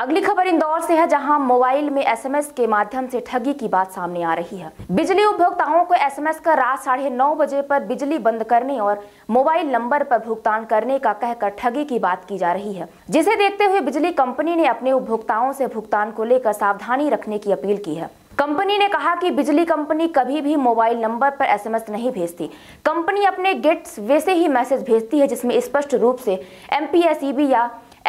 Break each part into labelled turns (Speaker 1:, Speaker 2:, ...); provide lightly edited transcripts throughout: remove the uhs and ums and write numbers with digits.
Speaker 1: अगली खबर इंदौर से है, जहां मोबाइल में एसएमएस के माध्यम से ठगी की बात सामने आ रही है। बिजली उपभोक्ताओं को एसएमएस कर रात 9:30 बजे पर बिजली बंद करने और मोबाइल नंबर पर भुगतान करने का कहकर ठगी की बात की जा रही है, जिसे देखते हुए बिजली कंपनी ने अपने उपभोक्ताओं से भुगतान को लेकर सावधानी रखने की अपील की है। कंपनी ने कहा कि बिजली कंपनी कभी भी मोबाइल नंबर पर एसएमएस नहीं भेजती। कंपनी अपने गेट्स वैसे ही मैसेज भेजती है जिसमें स्पष्ट रूप से MPSEB या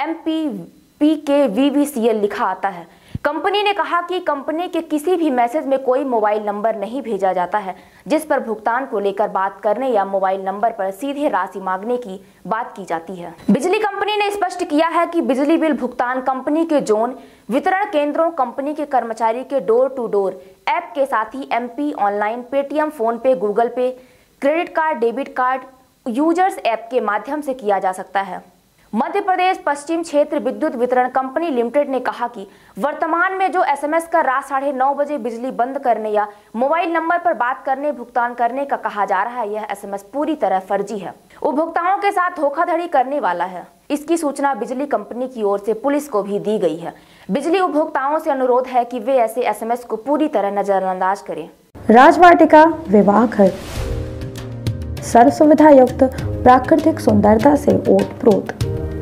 Speaker 1: MPPKVVCL लिखा आता है। कंपनी ने कहा कि कंपनी के किसी भी मैसेज में कोई मोबाइल नंबर नहीं भेजा जाता है जिस पर भुगतान को लेकर बात करने या मोबाइल नंबर पर सीधे राशि मांगने की बात की जाती है। बिजली कंपनी ने स्पष्ट किया है कि बिजली बिल भुगतान कंपनी के जोन वितरण केंद्रों, कंपनी के कर्मचारी के डोर टू डोर ऐप के साथ ही MP online, Paytm, PhonePe, Google Pay, credit card, debit card, users app के माध्यम से किया जा सकता है। मध्य प्रदेश पश्चिम क्षेत्र विद्युत वितरण कंपनी लिमिटेड ने कहा कि वर्तमान में जो एसएमएस कर रात 9:30 बजे बिजली बंद करने या मोबाइल नंबर पर बात करने, भुगतान करने का कहा जा रहा है, यह एसएमएस पूरी तरह फर्जी है, उपभोक्ताओं के साथ धोखाधड़ी करने वाला है। इसकी सूचना बिजली कंपनी की ओर से पुलिस को भी दी गई है। बिजली उपभोक्ताओं से अनुरोध है कि वे ऐसे एसएमएस को पूरी तरह नजरअंदाज करें।
Speaker 2: राजवाटिका विवाह घर सर्व सुविधा युक्त प्राकृतिक सुंदरता से ओतप्रोत।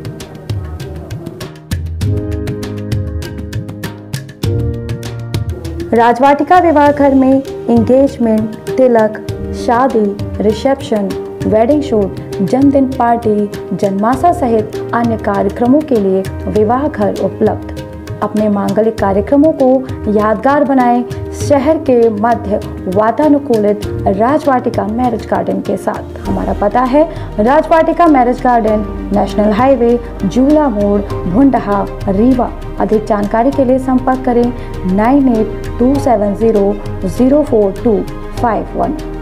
Speaker 2: राजवाटिका विवाह घर में एंगेजमेंट, तिलक, शादी, रिसेप्शन, वेडिंग शूट, जन्मदिन पार्टी, जन्माशा सहित अन्य कार्यक्रमों के लिए विवाह घर उपलब्ध। अपने मांगलिक कार्यक्रमों को यादगार बनाएं शहर के मध्य वातानुकूलित राजवाटिका मैरिज गार्डन के साथ। हमारा पता है Rajvatika marriage garden, national highway, Jhula Mod, Bhundha, Rewa. अधिक जानकारी के लिए संपर्क करें 9827004251।